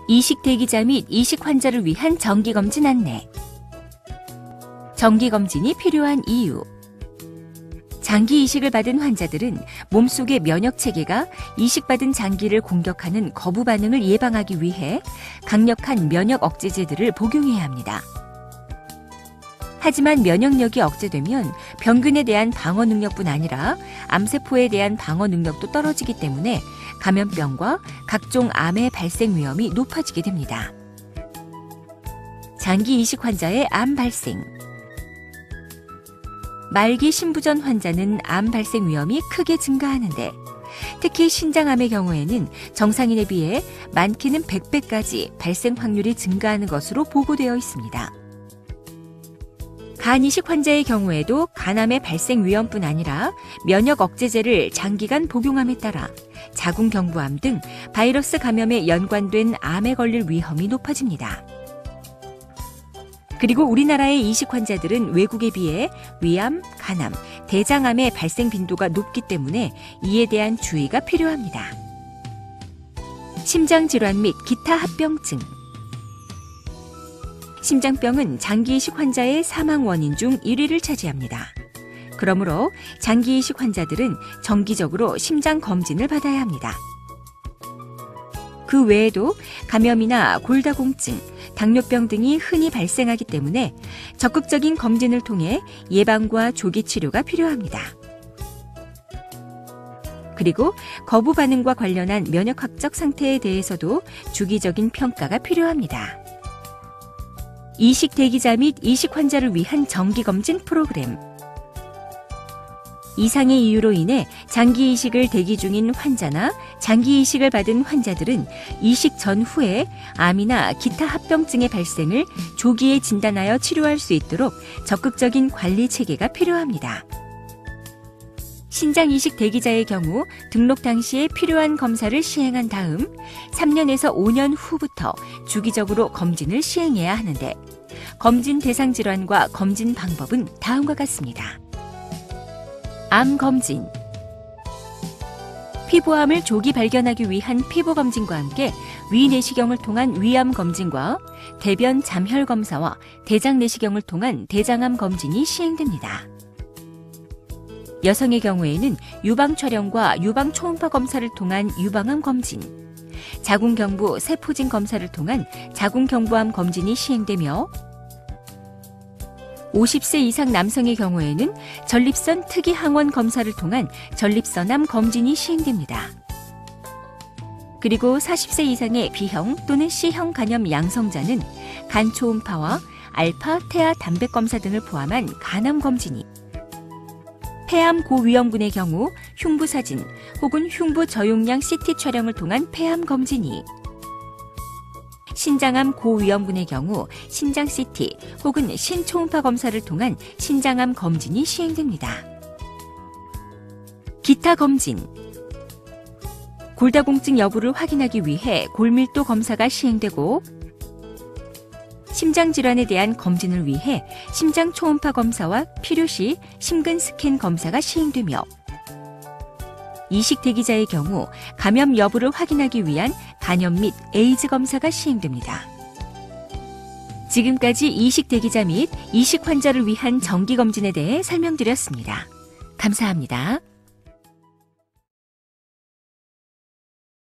이식 대기자 및 이식 환자를 위한 정기검진 안내. 정기검진이 필요한 이유. 장기 이식을 받은 환자들은 몸속의 면역체계가 이식받은 장기를 공격하는 거부 반응을 예방하기 위해 강력한 면역 억제제들을 복용해야 합니다. 하지만 면역력이 억제되면 병균에 대한 방어 능력뿐 아니라 암세포에 대한 방어 능력도 떨어지기 때문에 감염병과 각종 암의 발생 위험이 높아지게 됩니다. 장기 이식 환자의 암 발생. 말기 신부전 환자는 암 발생 위험이 크게 증가하는데 특히 신장암의 경우에는 정상인에 비해 많게는 100배까지 발생 확률이 증가하는 것으로 보고되어 있습니다. 간 이식 환자의 경우에도 간암의 발생 위험뿐 아니라 면역 억제제를 장기간 복용함에 따라 자궁경부암 등 바이러스 감염에 연관된 암에 걸릴 위험이 높아집니다. 그리고 우리나라의 이식 환자들은 외국에 비해 위암, 간암, 대장암의 발생 빈도가 높기 때문에 이에 대한 주의가 필요합니다. 심장질환 및 기타 합병증. 심장병은 장기 이식 환자의 사망 원인 중 1위를 차지합니다. 그러므로 장기 이식 환자들은 정기적으로 심장 검진을 받아야 합니다. 그 외에도 감염이나 골다공증, 당뇨병 등이 흔히 발생하기 때문에 적극적인 검진을 통해 예방과 조기 치료가 필요합니다. 그리고 거부 반응과 관련한 면역학적 상태에 대해서도 주기적인 평가가 필요합니다. 이식 대기자 및 이식 환자를 위한 정기검진 프로그램. 이상의 이유로 인해 장기 이식을 대기 중인 환자나 장기 이식을 받은 환자들은 이식 전후에 암이나 기타 합병증의 발생을 조기에 진단하여 치료할 수 있도록 적극적인 관리 체계가 필요합니다. 신장 이식 대기자의 경우 등록 당시에 필요한 검사를 시행한 다음 3년에서 5년 후부터 주기적으로 검진을 시행해야 하는데 검진 대상 질환과 검진 방법은 다음과 같습니다. 암 검진. 피부암을 조기 발견하기 위한 피부 검진과 함께 위내시경을 통한 위암 검진과 대변 잠혈 검사와 대장 내시경을 통한 대장암 검진이 시행됩니다. 여성의 경우에는 유방 촬영과 유방 초음파 검사를 통한 유방암 검진, 자궁경부 세포진 검사를 통한 자궁경부암 검진이 시행되며 50세 이상 남성의 경우에는 전립선 특이 항원 검사를 통한 전립선암 검진이 시행됩니다. 그리고 40세 이상의 B형 또는 C형 간염 양성자는 간 초음파와 알파, 태아 단백 검사 등을 포함한 간암 검진이, 폐암 고위험군의 경우 흉부 사진 혹은 흉부 저용량 CT 촬영을 통한 폐암 검진이, 신장암 고위험군의 경우 신장 CT 혹은 신초음파 검사를 통한 신장암 검진이 시행됩니다. 기타 검진. 골다공증 여부를 확인하기 위해 골밀도 검사가 시행되고 심장질환에 대한 검진을 위해 심장 초음파 검사와 필요시 심근 스캔 검사가 시행되며 이식 대기자의 경우 감염 여부를 확인하기 위한 간염 및 에이즈 검사가 시행됩니다. 지금까지 이식 대기자 및 이식 환자를 위한 정기검진에 대해 설명드렸습니다. 감사합니다.